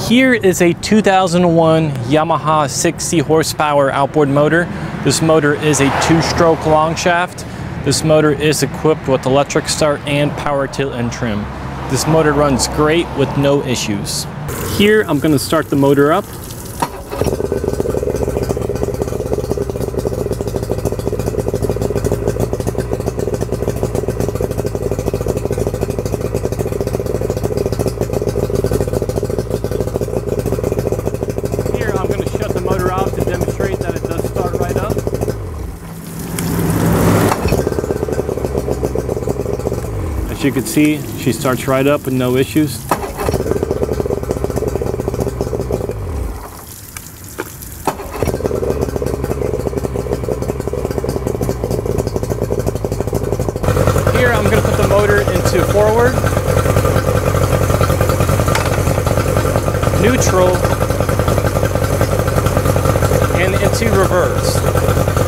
Here is a 2001 Yamaha 60 horsepower outboard motor. This motor is a 2-stroke long shaft. This motor is equipped with electric start and power tilt and trim. This motor runs great with no issues. Here I'm going to start the motor up. Here I'm going to shut the motor off to demonstrate that it does start right up. As you can see, she starts right up with no issues. Here I'm going to put the motor into forward, neutral, and into reverse.